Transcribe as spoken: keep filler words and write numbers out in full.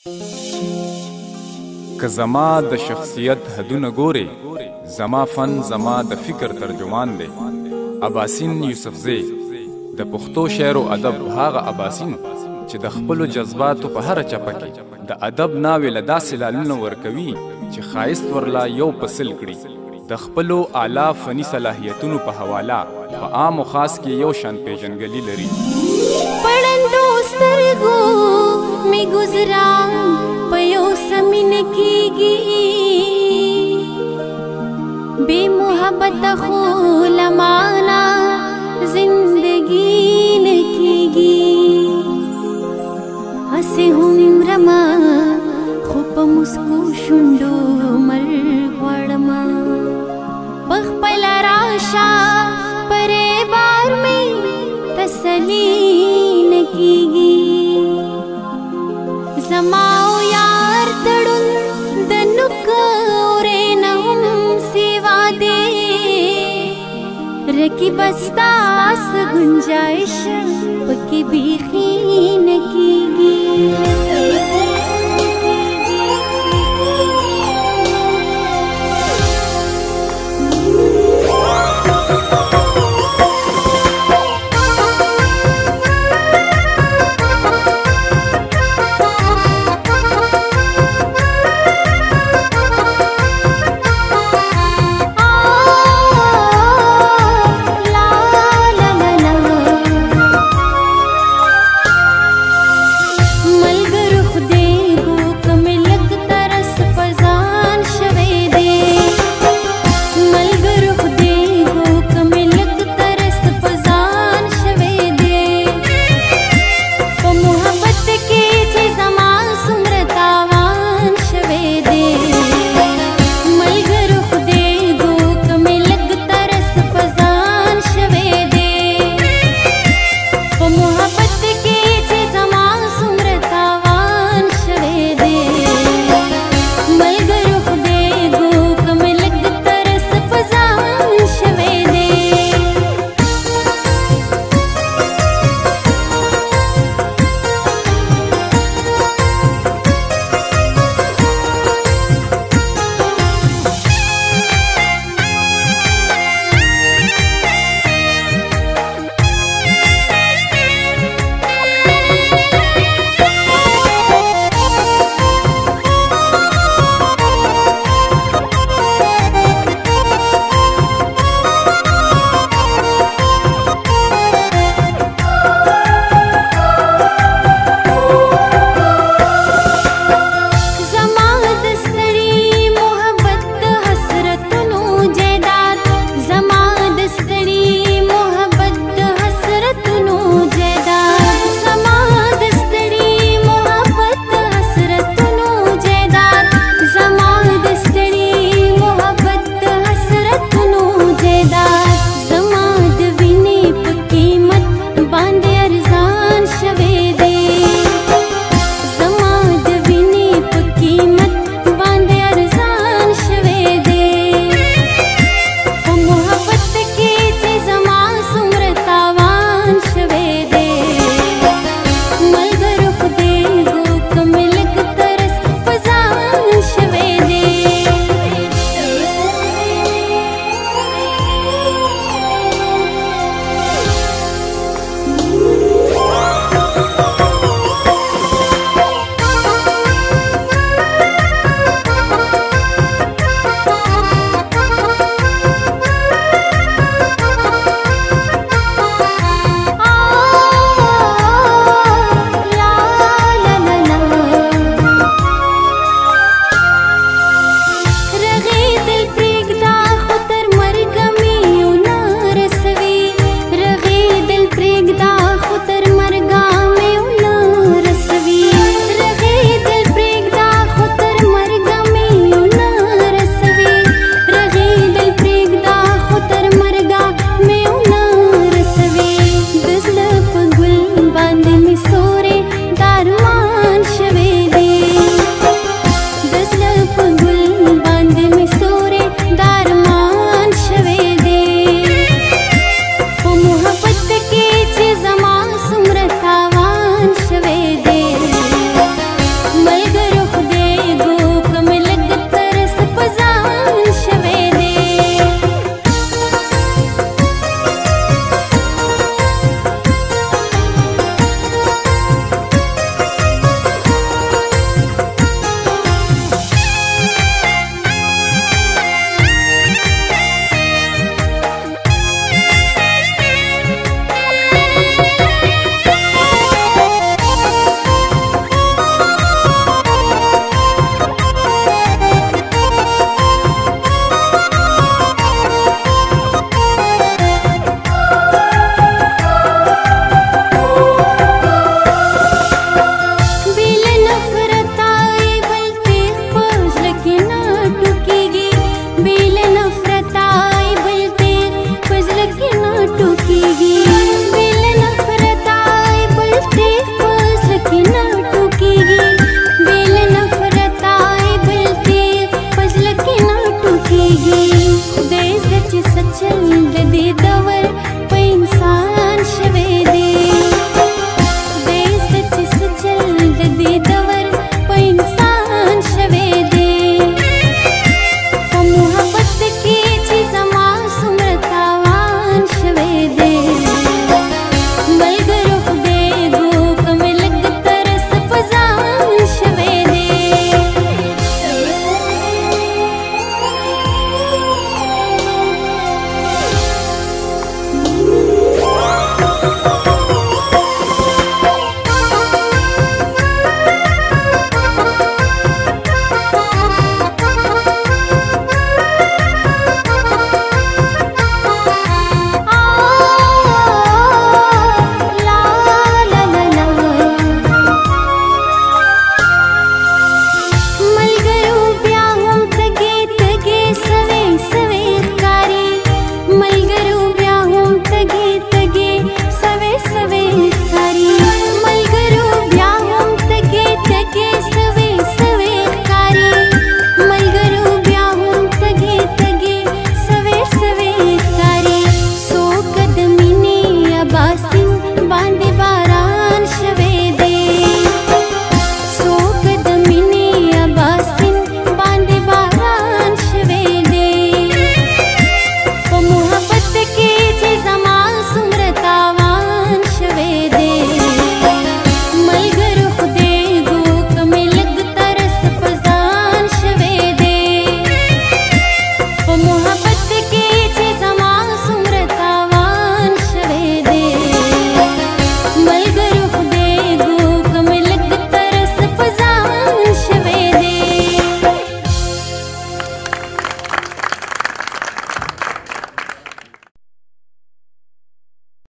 که زما د شخصیت حدونه ګوري، زما فن زما د فکر ترجمان دی. اباسین یوسفزی د پښتو شعر او ادب هغه اباسین چې د خپلو جذباتو په هره چپه کې د ادب ناوې له داسې لالونه ورکوي چې ښایست ورلا یو پسل کړي. د خپلو اعلی فني صلاحیتونو په حواله په عام و خاص کې یو شان پیژنګلي لري. پړندو سترګو می گزران په یو سمین کېږي، بې محبت خو لمانا زندگی نه کېږي. هسې هم رما خو په مسکو شونډو مرګ غواړمه. پخپله راشه پرې بار مې تسلي نه کېږي. زما او یار تړون د نوکورې نه هم سیوا دی، رقیب ستا س ګنجایش پکې بیخي نه کېږي.